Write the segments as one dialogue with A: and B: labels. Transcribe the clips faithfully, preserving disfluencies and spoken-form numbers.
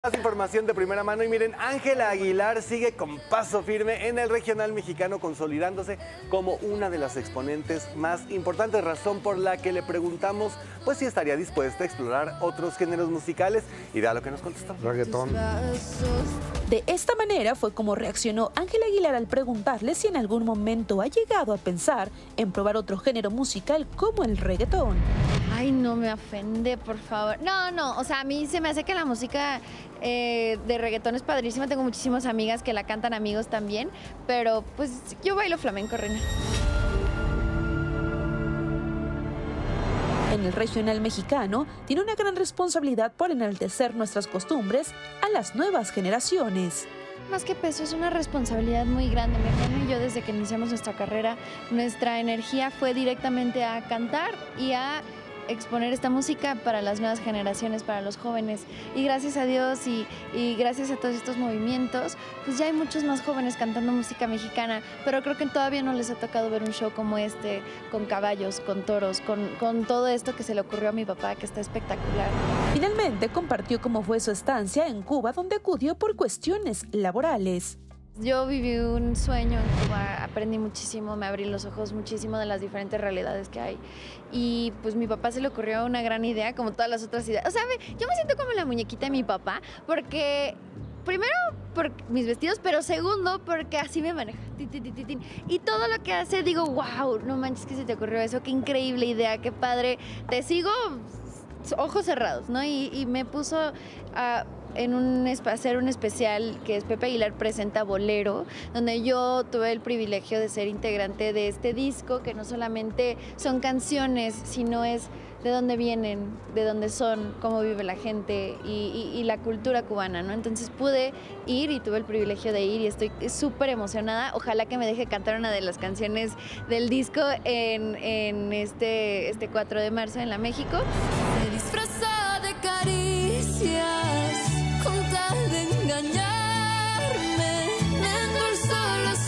A: Más información de primera mano y miren, Ángela Aguilar sigue con paso firme en el regional mexicano, consolidándose como una de las exponentes más importantes, razón por la que le preguntamos pues si estaría dispuesta a explorar otros géneros musicales y vea lo que nos contestó.
B: Reggaetón.
C: De esta manera fue como reaccionó Ángela Aguilar al preguntarle si en algún momento ha llegado a pensar en probar otro género musical como el reggaetón.
D: Ay, no me ofende, por favor. No, no, o sea, a mí se me hace que la música eh, de reggaetón es padrísima. Tengo muchísimas amigas que la cantan, amigos también, pero pues yo bailo flamenco, reina.
C: En el regional mexicano tiene una gran responsabilidad por enaltecer nuestras costumbres a las nuevas generaciones.
D: Más que peso, es una responsabilidad muy grande. Mi hermano y yo, desde que iniciamos nuestra carrera, nuestra energía fue directamente a cantar y a exponer esta música para las nuevas generaciones, para los jóvenes. Y gracias a Dios y, y gracias a todos estos movimientos, pues ya hay muchos más jóvenes cantando música mexicana, pero creo que todavía no les ha tocado ver un show como este, con caballos, con toros, con, con todo esto que se le ocurrió a mi papá, que está espectacular.
C: Finalmente compartió cómo fue su estancia en Cuba, donde acudió por cuestiones laborales.
D: Yo viví un sueño en Cuba, aprendí muchísimo, me abrí los ojos muchísimo de las diferentes realidades que hay. Y pues mi papá se le ocurrió una gran idea, como todas las otras ideas. O sea, yo me siento como la muñequita de mi papá, porque primero por mis vestidos, pero segundo porque así me maneja. Y todo lo que hace digo, wow, no manches que se te ocurrió eso, qué increíble idea, qué padre. Te sigo ojos cerrados, ¿no? Y, y me puso a... en un hacer un especial que es Pepe Aguilar presenta Bolero, donde yo tuve el privilegio de ser integrante de este disco, que no solamente son canciones, sino es de dónde vienen, de dónde son, cómo vive la gente y, y, y la cultura cubana, ¿no? Entonces pude ir y tuve el privilegio de ir y estoy súper emocionada. Ojalá que me deje cantar una de las canciones del disco en, en este, este cuatro de marzo en la México.
E: Se disfraza de caricias con tal de engañarme, me endulzó los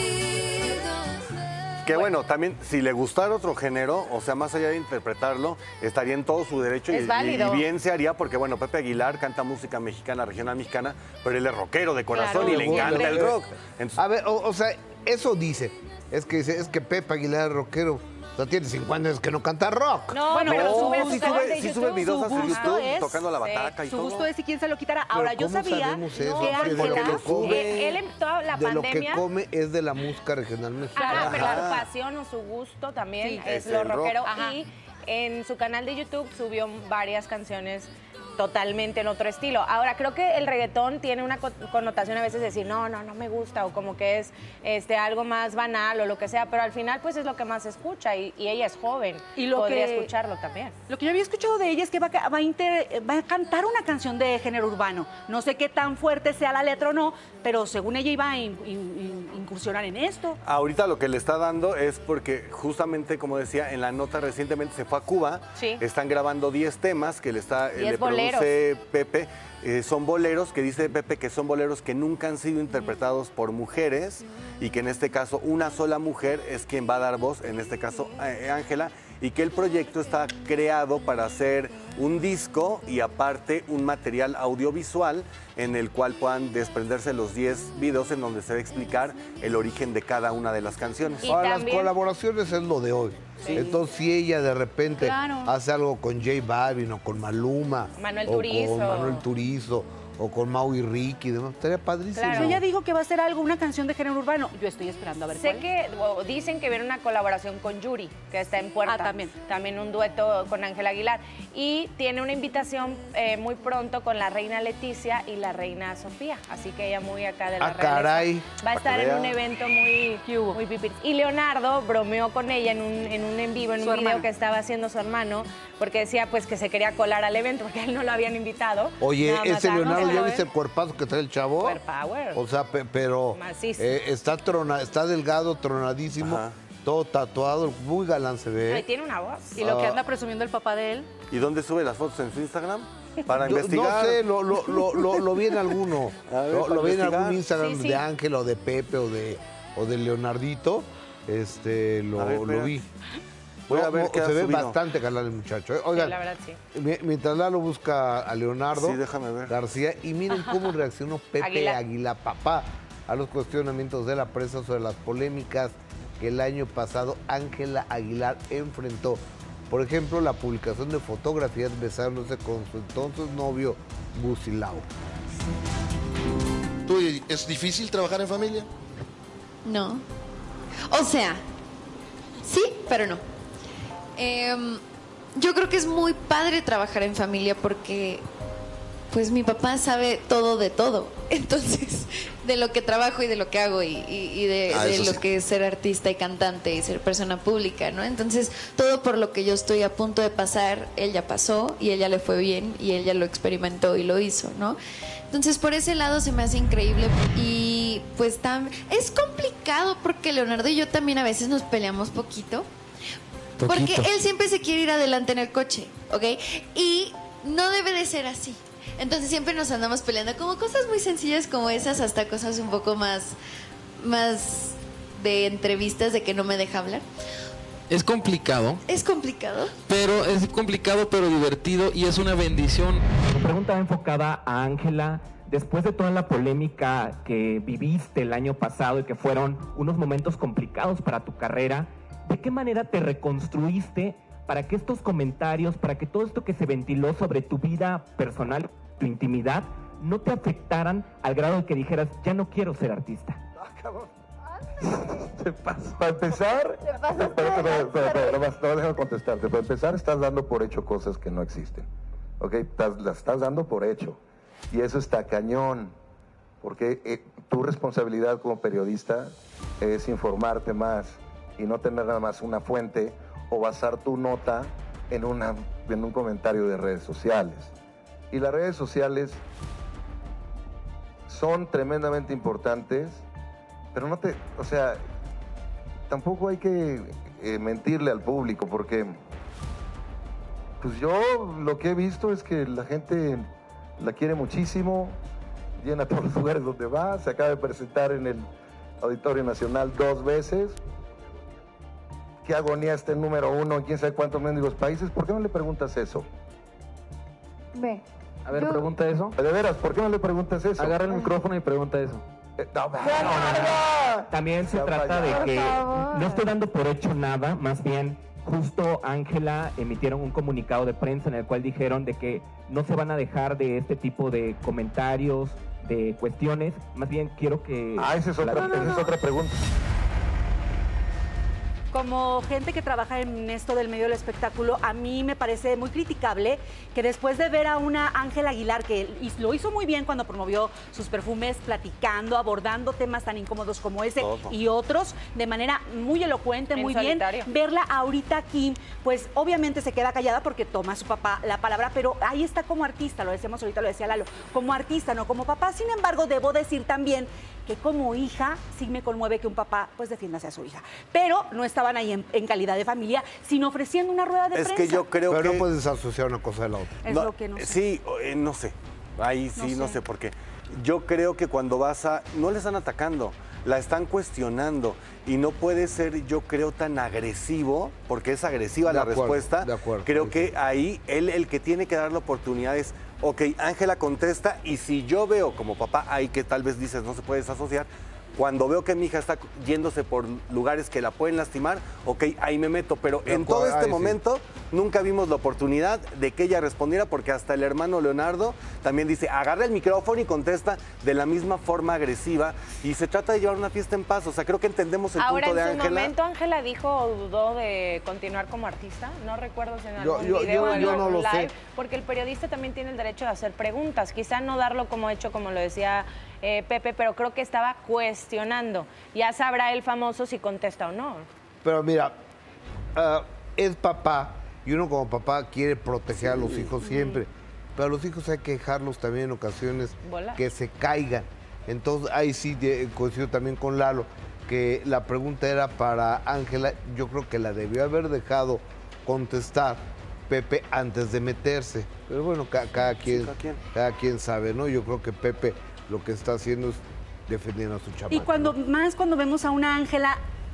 E: oídos.
A: Que bueno, también si le gustara otro género, o sea, más allá de interpretarlo, estaría en todo su derecho y,
F: Es válido.
A: y bien se haría porque bueno, Pepe Aguilar canta música mexicana, regional mexicana, pero él es rockero de corazón
F: Claro,
A: y le encanta
F: siempre.
A: el rock. Entonces,
B: A ver, o, o sea, eso dice. Es que dice, es que Pepe Aguilar es rockero. O sea, tiene cincuenta años que no canta rock.
F: No, bueno, pero
A: no,
F: sube a su
A: sí
F: canal
A: sube,
F: de
A: sí
F: YouTube.
A: sube videos a
F: Su
A: su
F: gusto
A: YouTube
F: es-
A: tocando la
F: sí,
A: bataca y
F: Su
A: todo.
F: gusto es si quién se lo quitara.
B: Pero
F: Ahora, yo
B: ¿cómo
F: sabía
B: sabemos eso?
F: que
B: Sí, de
F: Ángela,
B: lo que come.
F: eh, él en toda la
B: de lo que
F: pandemia...
B: come es de la música regional mexicana.
G: Ajá, pero
A: Ajá.
G: su pasión o su gusto también
F: Sí.
G: es
A: Es
G: lo
A: el rock.
G: rockero.
F: Ajá.
G: Y en su canal de YouTube subió varias canciones totalmente en otro estilo. Ahora, creo que el reggaetón tiene una co- connotación a veces de decir, no, no, no me gusta, o como que es este, algo más banal o lo que sea, pero al final pues es lo que más se escucha y, y ella es joven,
F: Y lo
G: podría
F: que-
G: escucharlo también.
F: Lo que yo había escuchado de ella es que va a, ca- va a inter- va a cantar una canción de género urbano. No sé qué tan fuerte sea la letra o no, pero según ella iba a in- in- in- incursionar en esto.
A: Ahorita lo que le está dando es porque justamente, como decía, en la nota recientemente se fue a Cuba,
G: Sí.
A: están grabando diez temas que le está
G: diez
A: le
G: boleros.
A: produce Pepe. Eh, son boleros que dice Pepe que son boleros que nunca han sido interpretados por mujeres y que en este caso una sola mujer es quien va a dar voz, en este caso eh, Ángela, y que el proyecto está creado para hacer un disco y aparte un material audiovisual en el cual puedan desprenderse los diez videos en donde se va a explicar el origen de cada una de las canciones.
G: Y
B: Ahora, las
G: también-
B: colaboraciones es lo de hoy.
G: Sí.
B: Entonces, si ella de repente
F: Claro.
B: hace algo con J Balvin o con Maluma,
G: Manuel
B: o
G: Turizo.
B: con Manuel Turizo, o con Mau y Ricky, demás, estaría padrísimo.
G: Claro.
F: Pues ella dijo que va a hacer algo, una canción de género urbano. Yo estoy esperando a ver
G: Sé
F: cuál.
G: que o dicen que viene una colaboración con Yuri, que está en puerta.
F: Ah, también.
G: También un dueto con Ángela Aguilar. Y tiene una invitación eh, muy pronto con la reina Leticia y la reina Sofía. Así que ella muy acá de la
B: Ah,
G: realeza.
B: caray.
G: Va a
A: Pa' que
G: estar en
A: vea.
G: un evento muy,
F: ¿Qué hubo?
G: muy pipir. Y Leonardo bromeó con ella en un, en un en vivo, en
F: Su
G: un video
F: hermano.
G: que estaba haciendo su hermano, porque decía pues que se quería colar al evento, porque a él no lo habían invitado.
B: Oye,
G: Nada más
B: ese
G: darnos
B: Leonardo,
G: a
B: ¿ya
G: ver.
B: viste el cuerpazo que trae el chavo?
G: Power power.
B: O sea, pe- pero
G: Macizo.
B: eh, está, trona, está delgado, tronadísimo,
A: Ajá.
B: todo tatuado, muy galán se
G: Ay,
B: ve.
G: tiene una voz.
F: Y lo que
B: Ah.
F: anda presumiendo el papá de él.
A: ¿Y dónde sube las fotos en su Instagram? Para
B: Yo-
A: investigar.
B: No sé, lo, lo, lo, lo, lo vi en alguno.
A: A ver,
B: lo,
A: para
B: lo vi en
A: investigar.
B: algún Instagram
G: Sí, sí.
B: de Ángel o de Pepe o de, o de Leonardito. Este, lo,
A: A ver,
B: lo
A: espera.
B: vi.
A: Voy a
B: No,
A: ver
B: no,
A: qué ha
B: se ve
A: subido.
B: bastante galán el muchacho. ¿eh? Oigan,
G: Sí, la verdad, sí.
B: mi- mientras Lalo busca a Leonardo
A: Sí, déjame ver.
B: García, y miren cómo reaccionó Pepe
G: Aguilar.
B: Aguilar, papá, a los cuestionamientos de la prensa sobre las polémicas que el año pasado Ángela Aguilar enfrentó. Por ejemplo, la publicación de fotografías besándose con su entonces novio, Busilao.
H: ¿Tú, es difícil trabajar en familia?
D: No. O sea, sí, pero no. Em, yo creo que es muy padre trabajar en familia porque, pues, mi papá sabe todo de todo. Entonces, de lo que trabajo y de lo que hago y, y- y de,
H: Ah,
D: de
H: eso
D: lo
H: sí.
D: que es ser artista y cantante y ser persona pública, ¿no? Entonces, todo por lo que yo estoy a punto de pasar, él ya pasó y él ya le fue bien y él ya lo experimentó y lo hizo, ¿no? Entonces, por ese lado se me hace increíble y pues tam es complicado porque Leonardo y yo también a veces nos peleamos poquito. Porque él siempre se quiere ir adelante en el coche, ¿ok? Y no debe de ser así. Entonces siempre nos andamos peleando como cosas muy sencillas como esas hasta cosas un poco más, más de entrevistas de que no me deja hablar.
I: Es complicado,
D: Es complicado.
I: pero es complicado pero divertido y es una bendición.
J: Mi pregunta va enfocada a Ángela. Después de toda la polémica que viviste el año pasado y que fueron unos momentos complicados para tu carrera, ¿de qué manera te reconstruiste para que estos comentarios, para que todo esto que se ventiló sobre tu vida personal, tu intimidad, no te afectaran al grado de que dijeras, ya no quiero ser artista?
K: Te paso. Para empezar, espera, espera, espera, espera, no vas- no vas a dejar contestarte. Para empezar, estás dando por hecho cosas que no existen. ¿Ok? Estás- las estás dando por hecho. Y eso está cañón. Porque eh, tu responsabilidad como periodista es informarte más y no tener nada más una fuente o basar tu nota en, una, en un comentario de redes sociales. Y las redes sociales son tremendamente importantes, pero no te, o sea, tampoco hay que eh, mentirle al público, porque pues yo lo que he visto es que la gente la quiere muchísimo, llena todos los lugares donde va, se acaba de presentar en el Auditorio Nacional dos veces. Qué agonía está el número uno en quién sabe cuántos mendigos países. ¿Por qué no le preguntas eso?
D: Ve.
J: A ver, pregunta eso.
K: De veras, ¿por qué no le preguntas eso?
J: Agarra el micrófono y pregunta eso.
K: Eh, no, no, no, no.
J: También se
K: Ya
J: trata de
K: vaya.
J: que
D: Por favor.
J: no estoy dando por hecho nada, más bien justo Ángela emitieron un comunicado de prensa en el cual dijeron de que no se van a dejar de este tipo de comentarios, de cuestiones, más bien quiero que...
K: Ah, esa es otra, esa es otra pregunta.
F: Como gente que trabaja en esto del medio del espectáculo, a mí me parece muy criticable que después de ver a una Ángela Aguilar, que lo hizo muy bien cuando promovió sus perfumes, platicando, abordando temas tan incómodos como ese
A: Todo.
F: y otros, de manera muy elocuente,
G: En
F: muy
G: solitario.
F: bien, verla ahorita aquí, pues obviamente se queda callada porque toma a su papá la palabra, pero ahí está como artista, lo decíamos ahorita, lo decía Lalo, como artista, no como papá. Sin embargo, debo decir también que como hija sí me conmueve que un papá pues defienda a su hija, pero no estaban ahí en, en calidad de familia, sino ofreciendo una rueda de
A: Es
F: prensa.
A: que yo creo
B: Pero
A: que...
B: no puedes asociar una cosa de la otra.
F: Es
A: No,
F: lo que no sé.
A: Sí, eh, no sé. Ahí sí,
F: No
A: no
F: sé.
A: sé. por qué. Yo creo que cuando vas a... No le están atacando, la están cuestionando. Y no puede ser, yo creo, tan agresivo, porque es agresiva
B: De
A: la
B: acuerdo,
A: respuesta.
B: de acuerdo.
A: Creo
B: Sí,
A: que ahí él el que tiene que dar la oportunidad es, ok, Ángela contesta, y si yo veo como papá ahí que tal vez dices no se puede desasociar, cuando veo que mi hija está yéndose por lugares que la pueden lastimar, ok, ahí me meto. Pero
B: De
A: en todo
B: acuerdo,
A: este
B: ahí sí.
A: momento nunca vimos la oportunidad de que ella respondiera, porque hasta el hermano Leonardo también dice, agarra el micrófono y contesta de la misma forma agresiva. Y se trata de llevar una fiesta en paz. O sea, creo que entendemos el
G: Ahora,
A: punto de
G: en su
A: Ángela.
G: momento, Ángela dijo o dudó de continuar como artista. No recuerdo si en
B: Yo-
G: algún
B: yo-
G: video
B: yo-
G: o en
B: yo no
G: algún
B: lo sé.
G: live, porque el periodista también tiene el derecho de hacer preguntas. Quizá no darlo como hecho, como lo decía eh, Pepe, pero creo que estaba cuestionando. Ya sabrá el famoso si contesta o no.
B: Pero mira, ah, es papá y uno como papá quiere proteger a los hijos siempre. Pero a los hijos hay que dejarlos también en ocasiones
G: Volar.
B: que se caigan. Entonces ahí sí de- coincido también con Lalo, que la pregunta era para Ángela. Yo creo que la debió haber dejado contestar Pepe antes de meterse. Pero bueno, ca- cada, quien,
A: cada quien.
B: cada quien sabe, ¿no? Yo creo que Pepe lo que está haciendo es defendiendo a su chamaco.
F: Y cuando
B: ¿no?
F: más cuando vemos a una Ángela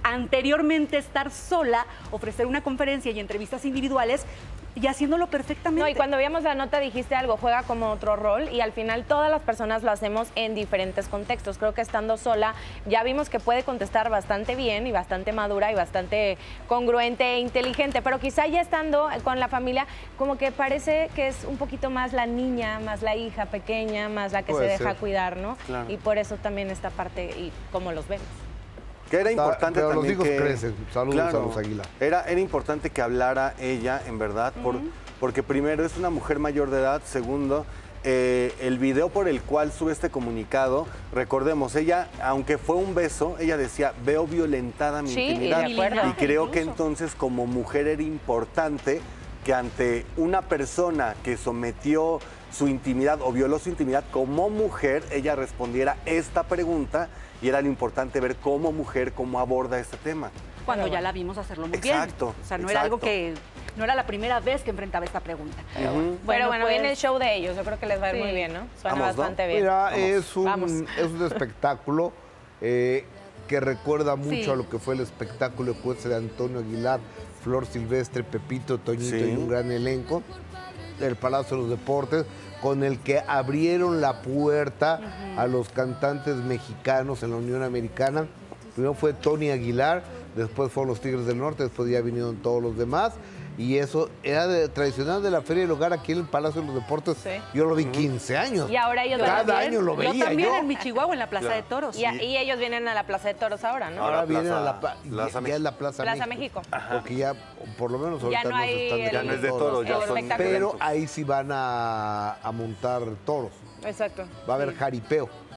F: anteriormente estar sola, ofrecer una conferencia y entrevistas individuales y haciéndolo perfectamente.
G: No, y cuando veíamos la nota dijiste algo, juega como otro rol y al final todas las personas lo hacemos en diferentes contextos. Creo que estando sola ya vimos que puede contestar bastante bien y bastante madura y bastante congruente e inteligente, pero quizá ya estando con la familia como que parece que es un poquito más la niña, más la hija pequeña, más la que
A: Puede
G: se deja
A: ser.
G: cuidar, ¿no?
A: Claro.
G: Y por eso también esta parte y cómo los vemos.
A: Que era importante
B: pero los
A: también
B: hijos
A: que...
B: crecen. Saludos a los Aguilar.
A: Era, era importante que hablara ella, en verdad, por, porque primero es una mujer mayor de edad, segundo, eh, el video por el cual sube este comunicado, recordemos, ella, aunque fue un beso, ella decía, veo violentada mi
G: Sí,
A: intimidad.
G: de acuerdo.
A: Y creo que entonces como mujer era importante que ante una persona que sometió su intimidad o violó su intimidad como mujer, ella respondiera esta pregunta y era lo importante ver como mujer cómo aborda este tema.
F: Cuando ya la vimos hacerlo muy
A: Exacto,
F: bien. O sea, no era algo
A: exacto.
F: que, no era la primera vez que enfrentaba esta pregunta.
A: Ujú.
G: Bueno,
F: Bueno,
G: bueno,
F: pues-
G: viene el show de ellos, yo creo que les va a ir
F: Sí.
G: muy bien, ¿no? Suena
A: Vamos, ¿no?
G: bastante bien.
B: Mira,
A: Vamos.
B: es
G: Vamos.
B: un, es un espectáculo eh, que recuerda mucho
F: Sí.
B: a lo que fue el espectáculo de jueces de Antonio Aguilar, Flor Silvestre, Pepito, Toñito
A: Sí.
B: y un gran elenco del Palacio de los Deportes, con el que abrieron la puerta a los cantantes mexicanos en la Unión Americana. Primero fue Tony Aguilar, después fueron los Tigres del Norte, después ya vinieron todos los demás. Y eso era de, tradicional de la Feria del Hogar aquí en el Palacio de los Deportes.
G: Sí.
B: Yo lo vi quince años.
G: Y ahora ellos
B: Cada
G: también.
B: año lo veía
F: Yo también
B: yo.
F: en mi Chihuahua, en la Plaza
A: Claro.
F: de Toros.
G: Y, a- y ellos vienen a la Plaza de Toros ahora, ¿no?
B: Ahora
A: la
B: vienen
A: Plaza-
B: a la pla-
A: Plaza
B: ya, ya es la Plaza,
G: Plaza
B: México.
G: México.
B: Porque ya, por lo menos ahorita
G: Ya no
B: no,
G: hay
B: se están
G: el-
A: Ya no es de toros, ya
G: el
A: son
G: espectáculo.
B: Pero
A: eventos.
B: ahí sí van a, a montar toros.
G: Exacto.
B: Va a haber
G: Sí.
B: jaripeo.